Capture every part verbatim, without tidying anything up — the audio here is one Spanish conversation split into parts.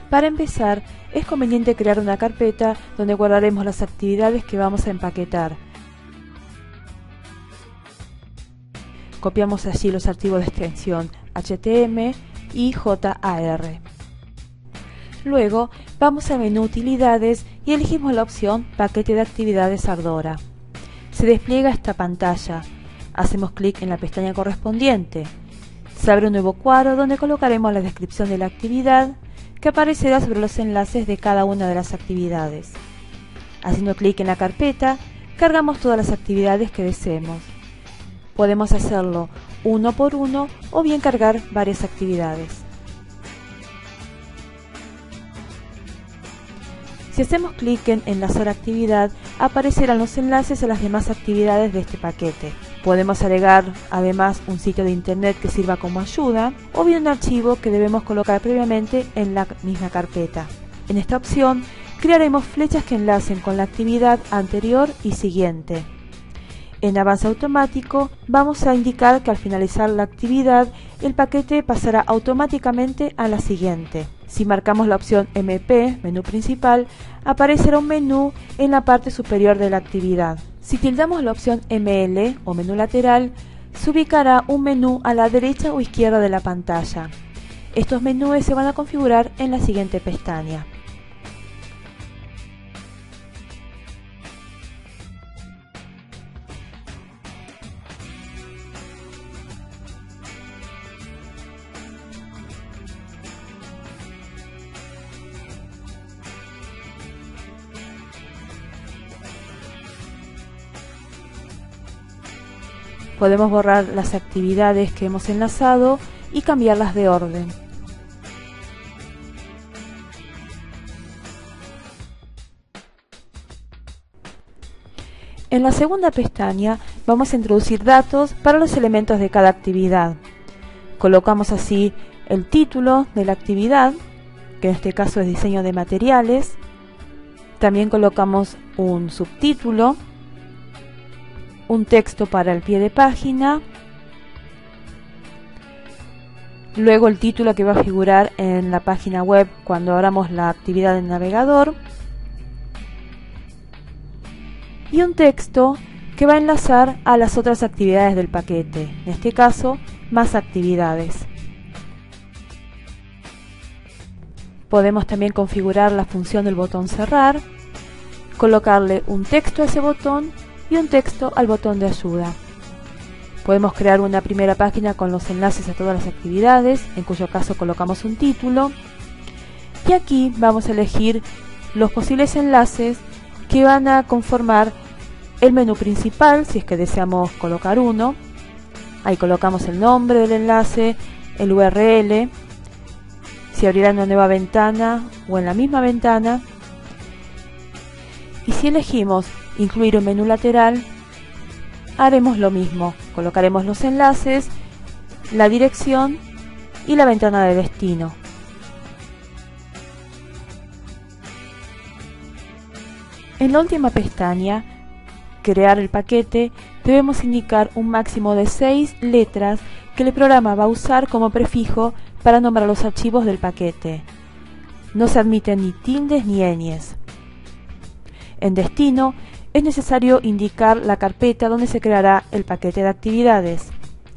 Para empezar, es conveniente crear una carpeta donde guardaremos las actividades que vamos a empaquetar. Copiamos allí los archivos de extensión H T M L y J A R. Luego vamos a menú Utilidades y elegimos la opción Paquete de actividades Ardora. Se despliega esta pantalla. Hacemos clic en la pestaña correspondiente. Se abre un nuevo cuadro donde colocaremos la descripción de la actividad, que aparecerá sobre los enlaces de cada una de las actividades. Haciendo clic en la carpeta, cargamos todas las actividades que deseemos. Podemos hacerlo uno por uno o bien cargar varias actividades. Si hacemos clic en Enlazar actividad, aparecerán los enlaces a las demás actividades de este paquete. Podemos agregar además un sitio de internet que sirva como ayuda o bien un archivo que debemos colocar previamente en la misma carpeta. En esta opción crearemos flechas que enlacen con la actividad anterior y siguiente. En Avance Automático vamos a indicar que al finalizar la actividad el paquete pasará automáticamente a la siguiente. Si marcamos la opción M P, menú principal, aparecerá un menú en la parte superior de la actividad. Si tildamos la opción M L o menú lateral, se ubicará un menú a la derecha o izquierda de la pantalla. Estos menús se van a configurar en la siguiente pestaña. Podemos borrar las actividades que hemos enlazado y cambiarlas de orden. En la segunda pestaña vamos a introducir datos para los elementos de cada actividad. Colocamos así el título de la actividad, que en este caso es diseño de materiales. También colocamos un subtítulo, un texto para el pie de página, luego el título que va a figurar en la página web cuando abramos la actividad en navegador y un texto que va a enlazar a las otras actividades del paquete, en este caso más actividades. Podemos también configurar la función del botón cerrar, colocarle un texto a ese botón y un texto al botón de ayuda. Podemos crear una primera página con los enlaces a todas las actividades, en cuyo caso colocamos un título, y aquí vamos a elegir los posibles enlaces que van a conformar el menú principal, si es que deseamos colocar uno. Ahí colocamos el nombre del enlace, el U R L, si abrirá una nueva ventana o en la misma ventana, y si elegimos incluir un menú lateral, haremos lo mismo. Colocaremos los enlaces, la dirección y la ventana de destino. En la última pestaña, crear el paquete, debemos indicar un máximo de seis letras que el programa va a usar como prefijo para nombrar los archivos del paquete. No se admiten ni tildes ni ñes. En destino, es necesario indicar la carpeta donde se creará el paquete de actividades.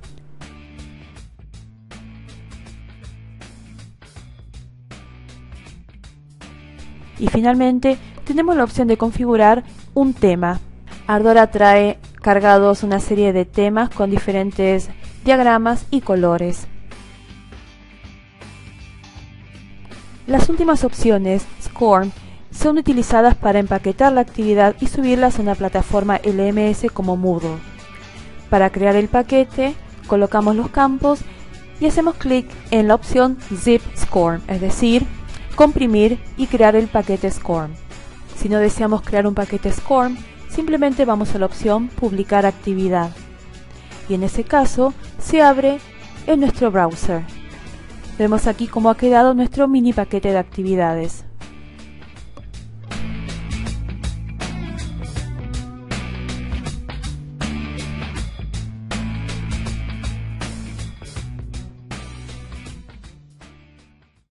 Y finalmente, tenemos la opción de configurar un tema. Ardora trae cargados una serie de temas con diferentes diagramas y colores. Las últimas opciones, SCORM, son utilizadas para empaquetar la actividad y subirlas a una plataforma L M S como Moodle. Para crear el paquete, colocamos los campos y hacemos clic en la opción Zip SCORM, es decir, comprimir y crear el paquete SCORM. Si no deseamos crear un paquete SCORM, simplemente vamos a la opción Publicar actividad. Y en ese caso, se abre en nuestro browser. Vemos aquí cómo ha quedado nuestro mini paquete de actividades.